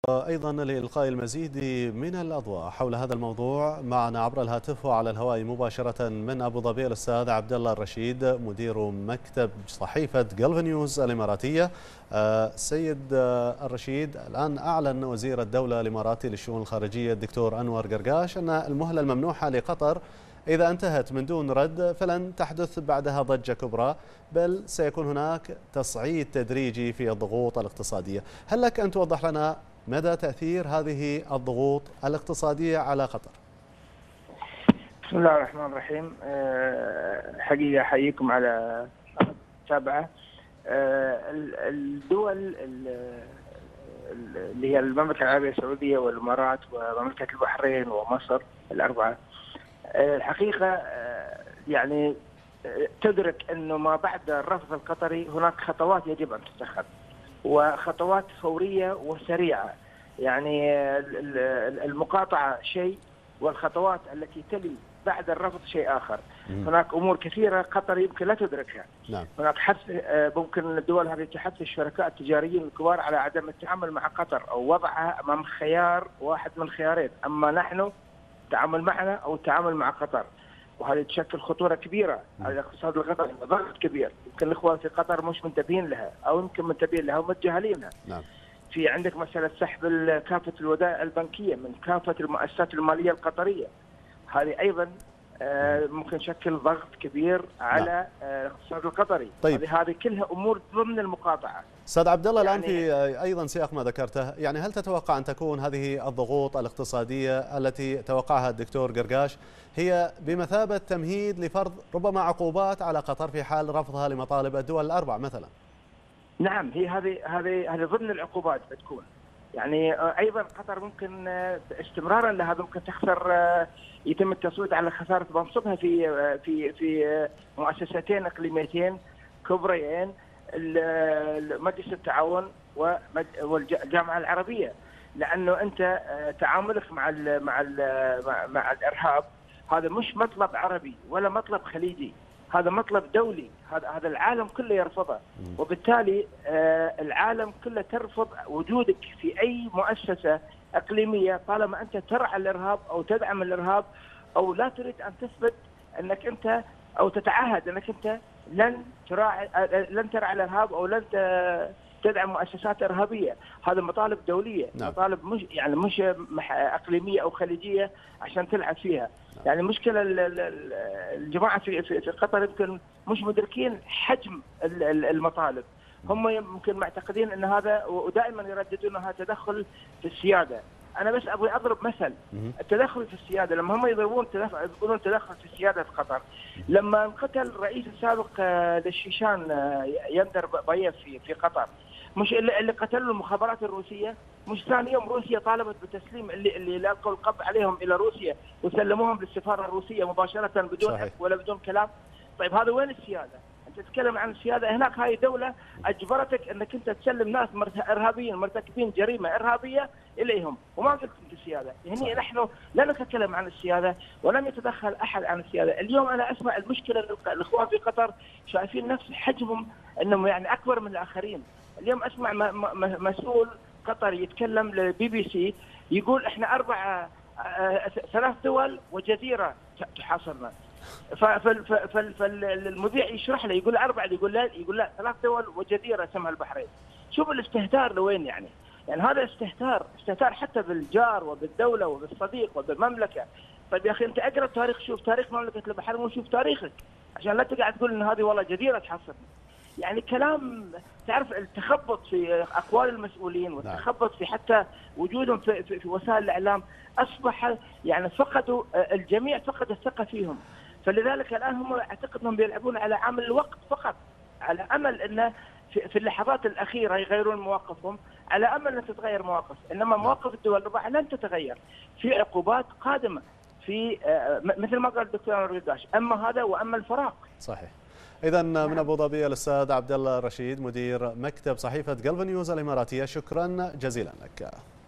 أيضا لإلقاء المزيد من الأضواء حول هذا الموضوع معنا عبر الهاتف وعلى الهواء مباشرة من أبو ظبي الأستاذ عبد الله الرشيد مدير مكتب صحيفة جلف نيوز الإماراتية. سيد الرشيد، الآن أعلن وزير الدولة الإماراتي للشؤون الخارجية الدكتور أنور قرقاش أن المهلة الممنوحة لقطر إذا انتهت من دون رد فلن تحدث بعدها ضجة كبرى، بل سيكون هناك تصعيد تدريجي في الضغوط الاقتصادية. هل لك أن توضح لنا مدى تأثير هذه الضغوط الاقتصادية على قطر؟ بسم الله الرحمن الرحيم. حقيقة أحييكم على المتابعة. الدول اللي هي المملكة العربية السعودية والإمارات ومملكة البحرين ومصر الأربعة، الحقيقة يعني تدرك أنه ما بعد الرفض القطري هناك خطوات يجب أن تتخذ، وخطوات فورية وسريعة. يعني المقاطعة شيء، والخطوات التي تلي بعد الرفض شيء آخر. هناك أمور كثيرة قطر يمكن لا تدركها. نعم. هناك حث، ممكن الدول هذه تحث الشركاء التجاريين الكبار على عدم التعامل مع قطر أو وضعها أمام خيار واحد من خيارين: أما نحن التعامل معنا أو التعامل مع قطر. وهذه تشكل خطورة كبيرة على الاقتصاد القطري، ضغط كبير. يمكن الإخوان في قطر مش منتبهين لها، أو يمكن منتبهين لها ومتجاهلين لها. نعم. في عندك مسألة سحب كافة الودائع البنكية من كافة المؤسسات المالية القطرية، هذه أيضا ممكن تشكل ضغط كبير على الاقتصاد القطري. طيب. هذه كلها أمور ضمن المقاطعة. أستاذ عبد الله، الآن في أيضا سياق ما ذكرته، يعني هل تتوقع أن تكون هذه الضغوط الاقتصادية التي توقعها الدكتور قرقاش هي بمثابة تمهيد لفرض ربما عقوبات على قطر في حال رفضها لمطالب الدول الأربع مثلا؟ نعم، هي هذه ضمن العقوبات بتكون. يعني ايضا قطر ممكن استمرارا لهذا ممكن تخسر، يتم التصويت على خساره منصبها في مؤسستين اقليميتين كبريين، مجلس التعاون والجامعه العربيه. لانه انت تعاملك مع الارهاب هذا مش مطلب عربي ولا مطلب خليجي، هذا مطلب دولي. هذا العالم كله يرفضه، وبالتالي العالم كله ترفض وجودك في أي مؤسسة إقليمية طالما أنت ترعى الإرهاب أو تدعم الإرهاب، أو لا تريد أن تثبت أنك أنت أو تتعهد أنك أنت لن ترعى الإرهاب أو لن تدعم مؤسسات إرهابية. هذا مطالب دولية. نعم. مطالب مش إقليمية أو خليجية عشان تلعب فيها. نعم. يعني مشكلة الجماعة في قطر يمكن مش مدركين حجم المطالب. هم يمكن معتقدين أن هذا، ودائما يرددون هذا تدخل في السيادة. أنا بس أبغى أضرب مثل التدخل في السيادة. لما هم يقولون تدخل في السيادة في قطر، لما انقتل الرئيس السابق للشيشان يندر بايف في قطر، مش اللي قتلوا المخابرات الروسية؟ مش ثاني يوم روسيا طالبت بتسليم اللي لقوا القبض عليهم إلى روسيا وسلموهم للسفارة الروسية مباشرة بدون حق ولا بدون كلام. طيب هذا وين السيادة؟ أنت تتكلم عن السيادة هناك. هاي دولة أجبرتك أنك أنت تسلم ناس إرهابيين مرتكبين جريمة إرهابية إليهم، وما قلت أنت السيادة. يعني نحن لا نتكلم عن السيادة ولم يتدخل أحد عن السيادة. اليوم أنا أسمع المشكلة الإخوان في قطر شايفين نفس حجمهم أنهم يعني أكبر من الآخرين. اليوم أسمع مسؤول قطري يتكلم للبي بي سي يقول إحنا 3 دول وجزيرة تحاصرنا. فالمذيع يشرح له يقول 4، يقول لا 3 دول وجزيرة اسمها البحرين. شوف الاستهتار لوين يعني هذا استهتار حتى بالجار وبالدولة وبالصديق وبالمملكة. طيب يا أخي أنت أقرأ تاريخ، شوف تاريخ مملكة البحرين وشوف تاريخك عشان لا تقعد تقول إن هذه والله جزيرة تحاصرنا. يعني كلام، تعرف التخبط في أقوال المسؤولين والتخبط في حتى وجودهم في وسائل الإعلام أصبح يعني فقدوا، الجميع فقد الثقة فيهم. فلذلك الآن هم أعتقد أنهم بيلعبون على عامل الوقت فقط، على أمل أن في اللحظات الأخيرة يغيرون مواقفهم، على أمل أن تتغير مواقف. إنما مواقف الدول الأربعة لن تتغير. في عقوبات قادمة، في مثل ما قال الدكتور أنور قرقاش، أما هذا وأما الفراق. صحيح. إذا من أبو ظبي الأستاذ عبد الله الرشيد مدير مكتب صحيفة جلف نيوز الإماراتية، شكرا جزيلا لك.